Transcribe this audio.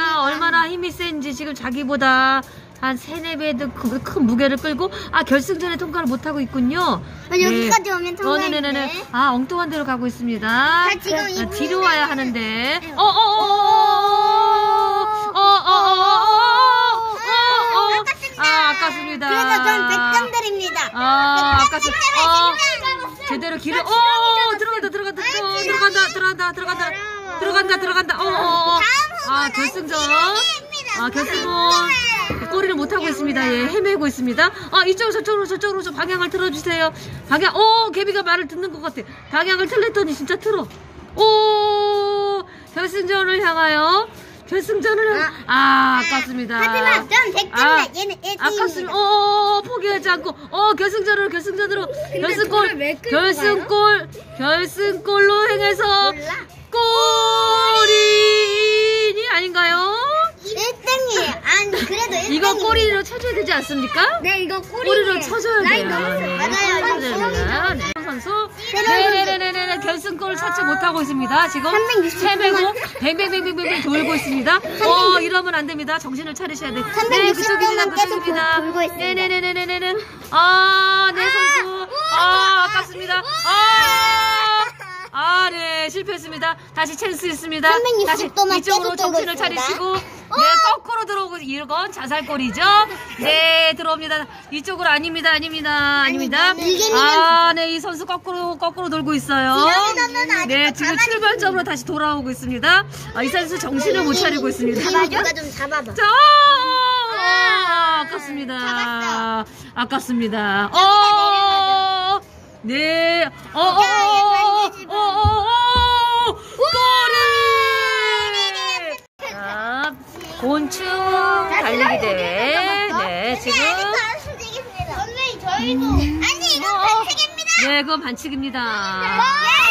얼마나 힘이 센지 지금 자기보다 한 3-4배 더 큰 무게를 끌고 결승전에 통과를 못하고 있군요. 여기까지 오면 통과인데. 네네네. 엉뚱한 데로 가고 있습니다. 지금 뒤로 와야 하는데. 아깝습니다. 그래서 전 100점 드립니다. 아깝습니다. 제대로 길을 들어간다. 결승전. 결승은 꼬리를 못하고 있습니다. 예, 헤매고 있습니다. 이쪽으로 저쪽으로 방향을 틀어주세요. 개비가 말을 듣는 것 같아. 방향을 틀랬더니 진짜 틀어. 결승전을 향하여. 아깝습니다. 하지만 전 100점 얘는 1등입니다. 아깝습니다. 포기하지 않고, 결승전으로, 결승골로 행해서, 골인이 아닌가요? 1등이에요. 아니, 그래도 1등이에요. 이거 꼬리로 쳐줘야 되지 않습니까? 네, 이거 꼬리로 쳐줘야 돼요. 맞아요. 선수. 네네네네. 결승골을 찾지 못하고 있습니다. 지금 헤매고 뱅뱅뱅뱅뱅 돌고 있습니다. 이러면 안 됩니다. 정신을 차리셔야 돼요. 네, 그쪽입니다. 돌고 있습니다. 네네네네네네. 네, 선수. 아깝습니다. 네, 실패했습니다. 다시 찬스 있습니다. 다시 이쪽으로 정신을 차리시고, 거꾸로 들어오고, 이건 자살골이죠? 네, 들어옵니다. 이쪽으로 아닙니다. 네, 이 선수 거꾸로 돌고 있어요. 네, 지금 출발점으로 다시 돌아오고 있습니다. 이 선수 정신을 못 차리고 있습니다. 누가 좀 잡아봐. 아깝습니다. 네, 곤충 달리기 대회. 네, 지금. 선생님, 저희도. 아니, 이건 반칙입니다. 네, 그건 반칙입니다.